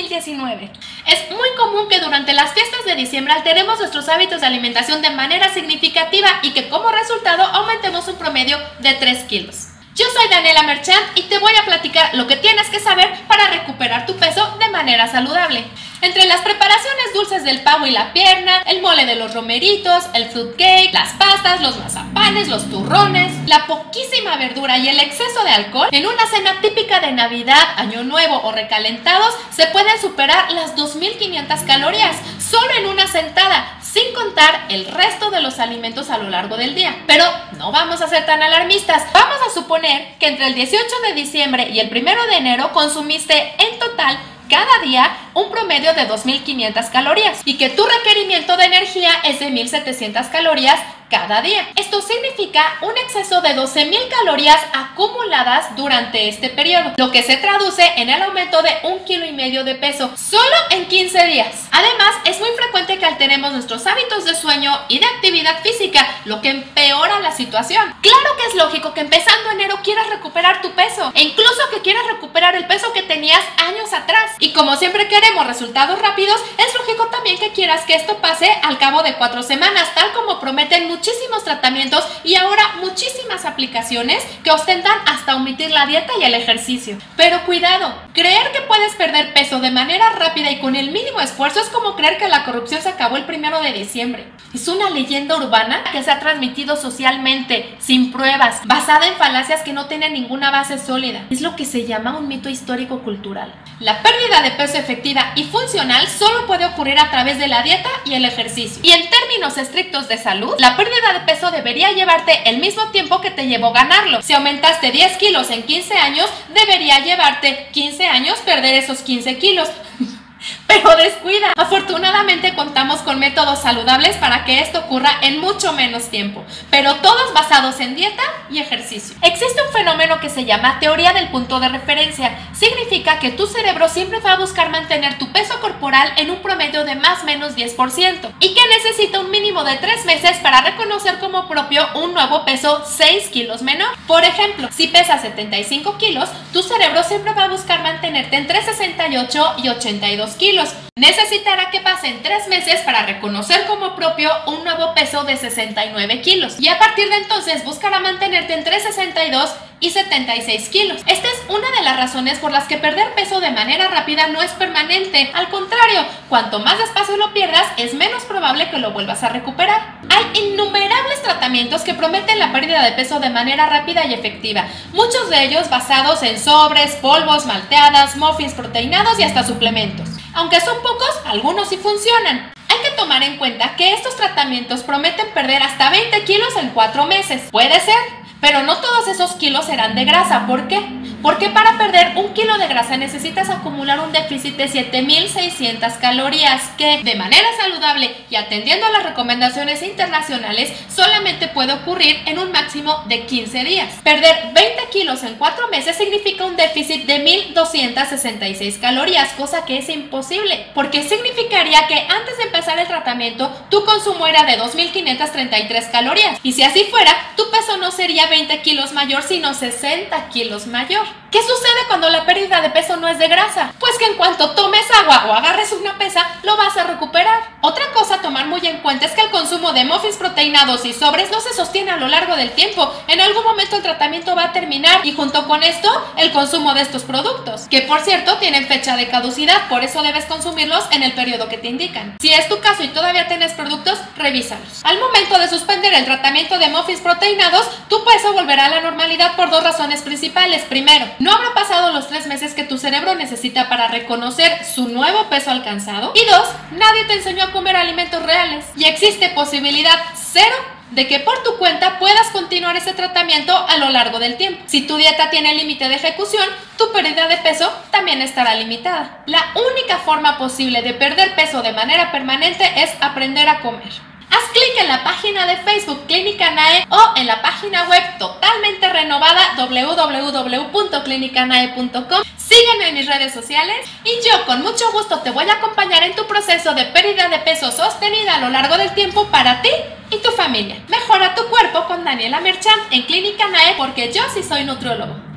2019. Es muy común que durante las fiestas de diciembre alteremos nuestros hábitos de alimentación de manera significativa y que como resultado aumentemos un promedio de 3 kilos. Yo soy Daniela Merchant y te voy a platicar lo que tienes que saber para recuperar tu peso de manera saludable. Entre las preparaciones dulces del pavo y la pierna, el mole de los romeritos, el fruitcake, las pastas, los mazapanes, los turrones, la poquísima verdura y el exceso de alcohol, en una cena típica de Navidad, Año Nuevo o recalentados, se pueden superar las 2500 calorías solo en una sentada, sin contar el resto de los alimentos a lo largo del día. Pero no vamos a ser tan alarmistas. Vamos a suponer que entre el 18 de diciembre y el 1 de enero consumiste en total cada día un promedio de 2500 calorías y que tu requerimiento de energía es de 1700 calorías cada día. Esto significa un exceso de 12000 calorías acumuladas durante este periodo, lo que se traduce en el aumento de 1,5 kilos de peso solo en 15 días. Además, es muy frecuente que alteremos nuestros hábitos de sueño y de actividad física, lo que empeora la situación. Claro que es lógico que empezando enero quieras recuperar tu peso e incluso que quieras recuperar el peso que tenías años atrás. Y como siempre queremos resultados rápidos, es lógico también que quieras que esto pase al cabo de 4 semanas, tal como prometen muchísimos tratamientos y ahora muchísimas aplicaciones que ostentan hasta omitir la dieta y el ejercicio. Pero cuidado, creer que puedes perder peso de manera rápida y con el mínimo esfuerzo es como creer que la corrupción se acabó el 1 de diciembre. Es una leyenda urbana que se ha transmitido socialmente, sin pruebas, basada en falacias que no tienen ninguna base sólida. Es lo que se llama un mito histórico-cultural. La pérdida de peso efectiva y funcional solo puede ocurrir a través de la dieta y el ejercicio. Y en términos estrictos de salud, la pérdida de peso debería llevarte el mismo tiempo que te llevó ganarlo. Si aumentaste 10 kilos en 15 años, debería llevarte 15 años perder esos 15 kilos. Pero descuida. Afortunadamente contamos con métodos saludables para que esto ocurra en mucho menos tiempo, pero todos basados en dieta y ejercicio. Existe un fenómeno que se llama teoría del punto de referencia. Significa que tu cerebro siempre va a buscar mantener tu peso corporal en un promedio de más o menos 10% y que necesita un mínimo de 3 meses para reconocer como propio un nuevo peso 6 kilos menor. Por ejemplo, si pesas 75 kilos, tu cerebro siempre va a buscar mantenerte entre 68 y 82 kilos. Necesitará que pasen 3 meses para reconocer como propio un nuevo peso de 69 kilos y a partir de entonces buscará mantenerte entre 62 y 76 kilos. Esta es una de las razones por las que perder peso de manera rápida no es permanente. Al contrario, cuanto más despacio lo pierdas, es menos probable que lo vuelvas a recuperar. Hay innumerables tratamientos que prometen la pérdida de peso de manera rápida y efectiva, muchos de ellos basados en sobres, polvos, malteadas, muffins proteinados y hasta suplementos. Aunque son pocos, algunos sí funcionan. Hay que tomar en cuenta que estos tratamientos prometen perder hasta 20 kilos en 4 meses. Puede ser, pero no todos esos kilos serán de grasa. ¿Por qué? Porque para perder 1 kilo de grasa necesitas acumular un déficit de 7600 calorías que, de manera saludable y atendiendo a las recomendaciones internacionales, solamente puede ocurrir en un máximo de 15 días. Perder 20 kilos en 4 meses significa un déficit de 1266 calorías, cosa que es imposible, porque significaría que antes de empezar el tratamiento, tu consumo era de 2533 calorías, y si así fuera, tu peso no sería 20 kilos mayor, sino 60 kilos mayor. ¿Qué sucede cuando la pérdida de peso no es de grasa? Pues que en cuanto tomes agua o agarres una pesa, lo vas a recuperar. Otra cosa a tomar muy en cuenta es que el consumo de muffins proteinados y sobres no se sostiene a lo largo del tiempo. En algún momento el tratamiento va a terminar y junto con esto, el consumo de estos productos, que por cierto tienen fecha de caducidad, por eso debes consumirlos en el periodo que te indican. Si es tu caso y todavía tienes productos, revísalos. Al momento de suspender el tratamiento de muffins proteinados, tu peso volverá a la normalidad por 2 razones principales. Primero, no habrá pasado los 3 meses que tu cerebro necesita para reconocer su nuevo peso alcanzado. Y 2, nadie te enseñó a comer alimentos reales. Y existe posibilidad cero de que por tu cuenta puedas continuar ese tratamiento a lo largo del tiempo. Si tu dieta tiene límite de ejecución, tu pérdida de peso también estará limitada. La única forma posible de perder peso de manera permanente es aprender a comer. Haz clic en la página de Facebook Clínica NAE o en la página web totalmente renovada www.clinicanae.com. Sígueme en mis redes sociales y yo con mucho gusto te voy a acompañar en tu proceso de pérdida de peso sostenida a lo largo del tiempo para ti y tu familia. Mejora tu cuerpo con Daniela Merchant en Clínica NAE, porque yo sí soy nutriólogo.